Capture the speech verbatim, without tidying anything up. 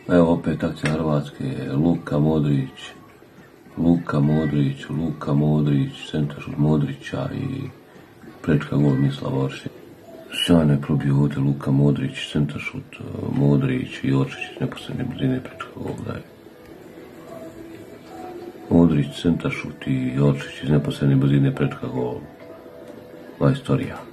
Evo opet akcija Hrvatske, Luka Modrić, Luka Modrić, Luka Modrić, centaršut Modrića i prečka gol Mislav Oršić. Sjajno je probio ovdje Luka Modrić, centaršut Modrić i Oršić iz neposredne blizine prečka gol daje. Modrić, centaršut i Oršić iz neposredne blizine prečka gol. La historija.